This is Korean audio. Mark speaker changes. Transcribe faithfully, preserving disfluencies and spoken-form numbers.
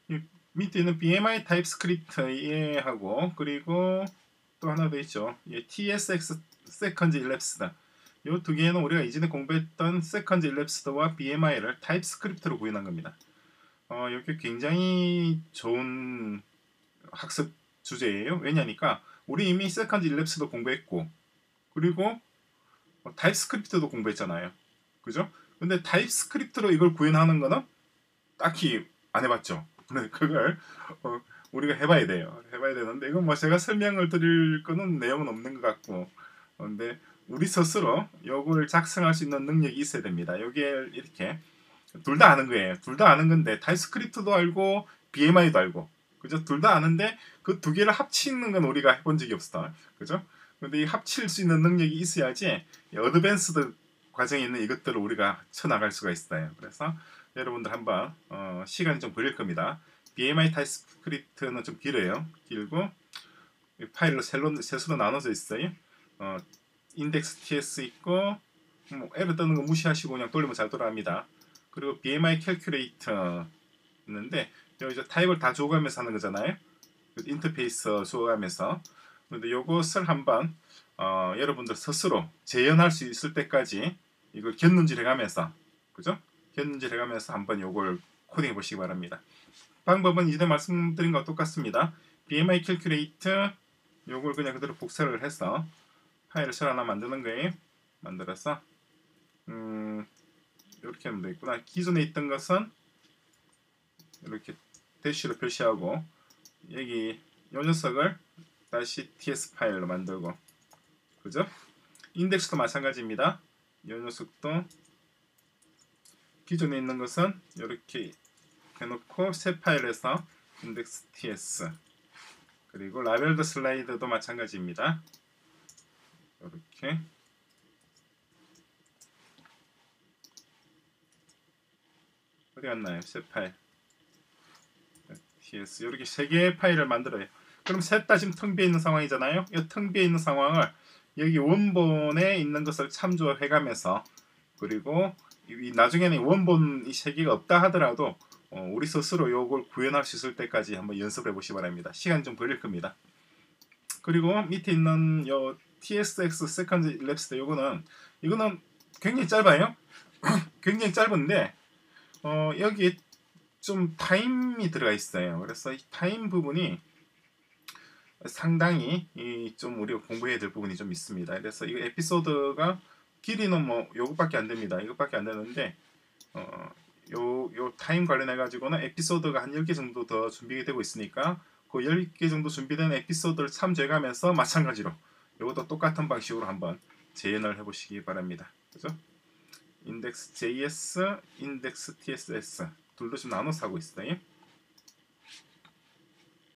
Speaker 1: 이 밑에 있는 비엠아이 타입스크립트 이해하고, 그리고 또 하나 더 있죠. 예, 티에스엑스 세컨드 일랩스드. 이 두 개는 우리가 이전에 공부했던 세컨드 일랩스드와 비엠아이를 타입스크립트로 구현한 겁니다. 어, 이게 굉장히 좋은 학습 주제예요. 왜냐니까 우리 이미 세컨드 일랩스도 공부했고, 그리고 타입스크립트도 공부했잖아요. 그죠? 근데 타입스크립트로 이걸 구현하는 거는 딱히 안 해봤죠. 그걸 어, 우리가 해봐야 돼요. 해봐야 되는데 이건 뭐 제가 설명을 드릴 거는 내용은 없는 것 같고, 근데 우리 스스로 요걸 작성할 수 있는 능력이 있어야 됩니다. 요게 이렇게 둘 다 아는 거예요. 둘 다 아는 건데 타입스크립트도 알고 비엠아이도 알고, 그죠? 둘 다 아는데 그 두 개를 합치는 건 우리가 해본 적이 없어. 그죠? 근데 이 합칠 수 있는 능력이 있어야지 어드밴스드 과정에 있는 이것들을 우리가 쳐나갈 수가 있어요. 그래서 여러분들 한번 어, 시간이 좀 걸릴 겁니다. 비엠아이 타입스크립트는 좀 길어요. 길고 파일로 셀로, 세수로 나눠져 있어요. 어, 인덱스 티에스 있고 뭐 에러 뜨는 거 무시하시고 그냥 돌리면 잘 돌아갑니다. 그리고 비엠아이 캘큘레이터 있는데 여기 타입을 다 줘가면서 하는 거잖아요. 인터페이스 줘가면서. 근데 요것을 한번 어, 여러분들 스스로 재현할 수 있을 때까지 이걸 견눈질 해가면서, 그죠? 견눈질 해가면서 한번 요걸 코딩해 보시기 바랍니다. 방법은 이전에 말씀드린 것과 똑같습니다. 비엠아이 캘큘레이터 요걸 그냥 그대로 복사를 해서 파일을 하나 만드는 거예요. 만들어서 음, 이렇게 하면 되겠구나. 기존에 있던 것은 이렇게 대시로 표시하고, 여기 요 녀석을 다시 티에스 파일로 만들고, 그죠? 인덱스도 마찬가지입니다. 요 녀석도 기존에 있는 것은 이렇게 해놓고 새 파일에서 인덱스 ts, 그리고 라벨드 슬라이드도 마찬가지입니다. 이렇게 어디 갔나요? 새 파일 ts 이렇게 세 개의 파일을 만들어요. 그럼 셋 다 지금 텅 비어 있는 상황이잖아요. 이 텅 비어 있는 상황을 여기 원본에 있는 것을 참조해가면서, 그리고 이 나중에는 원본 이 세 개가 없다 하더라도 어, 우리 스스로 이걸 구현할 수 있을 때까지 한번 연습해 보시기 바랍니다. 시간 좀 걸릴 겁니다. 그리고 밑에 있는 요 티에스엑스 세컨드 랩스터 요거는 이거는 굉장히 짧아요. 굉장히 짧은데 어, 여기 좀 타임이 들어가 있어요. 그래서 이 타임 부분이 상당히 좀 우리가 공부해야 될 부분이 좀 있습니다. 그래서 이 에피소드가 길이는 뭐 요것밖에 안 됩니다. 이것밖에 안 되는데 어, 요, 요 타임 관련해 가지고는 에피소드가 한 열 개 정도 더 준비가 되고 있으니까 그 열 개 정도 준비된 에피소드를 참조해 가면서 마찬가지로 요것도 똑같은 방식으로 한번 재현을 해 보시기 바랍니다. 그죠? 인덱스 제이에스, 인덱스 티에스에스 둘도 지금 나눠서 하고 있어요.